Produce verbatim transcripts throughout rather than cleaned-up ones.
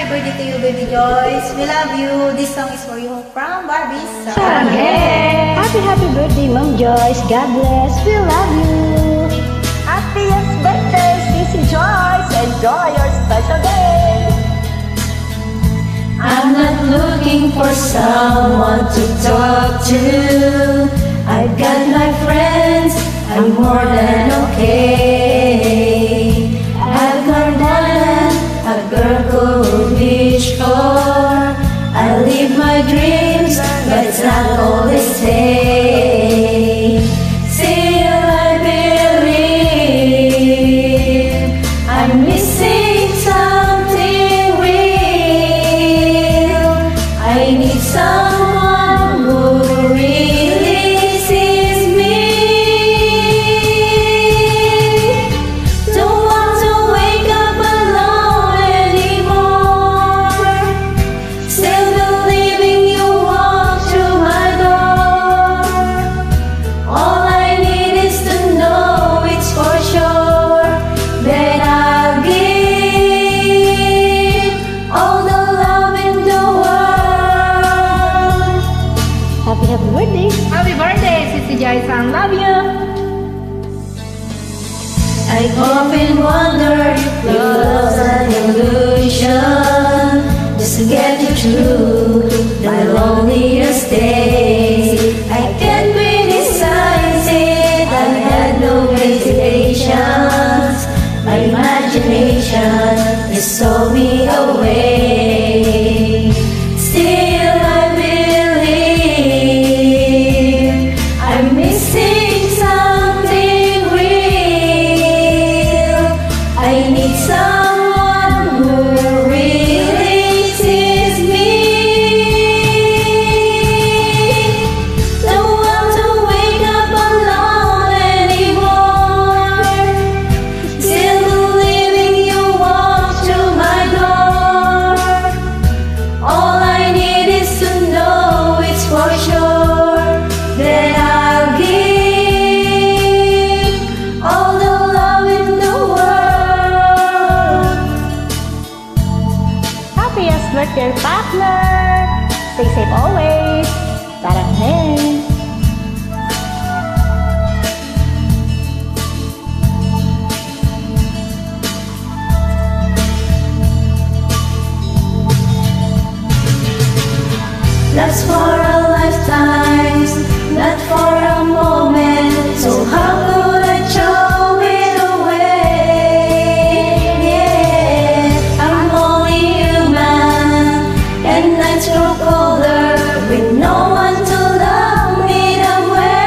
birthday to you, baby Joyce. We love you. This song is for you from Barbie. Saranghe. Happy, happy birthday, Mom Joyce. God bless. We love you. Happiest birthday, Sissy Joyce. Enjoy your special day. I'm not looking for someone to talk to. I've got my friends, I'm more than okay. I've got one, a girl who reach for. I live my dreams, but it's not always stay. Still I believe I'm missing something real. I need someone who really sees me. Don't want to wake up alone anymore. Still believing you walk through my door. All I need is to know it's for sure that I'll give all the love in the world. Happy, happy birthday. Happy birthday, Sissy Joyce. I love you. I often wonder if love's an illusion, just to get you through the loneliest days. I can't criticize it, I had no hesitations. My imagination just stole me away. Still I believe I'm missing something real. I need someone who really sees me. Don't want to wake up alone anymore. Still believing you walk through my door. All I need is to know it's for sure that I'll give all the love in the world. Happiest birthday, partner. Stay safe always. Saranghe. That's for a lifetime, not for a moment. So how could I throw it away? Yeah, I'm only human, and nights grow colder with no one to love me that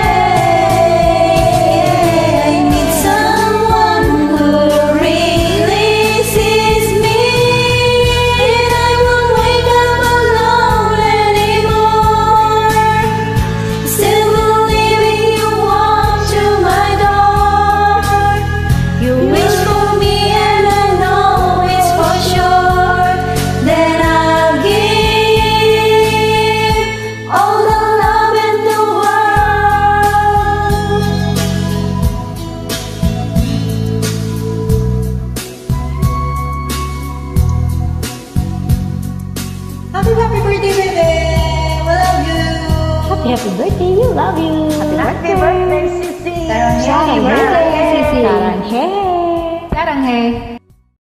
way. I need someone who really sees me, and I won't wake up alone anymore. Still believing you walk through my door. You wish for me, and I know it's for sure that I'll give all the love in the world. Happy, happy birthday, baby. We love you. Happy, happy birthday. We love you. Happy birthday, Sissy. Saranghe. Saranghe. Saranghe. Saranghe. Saranghe.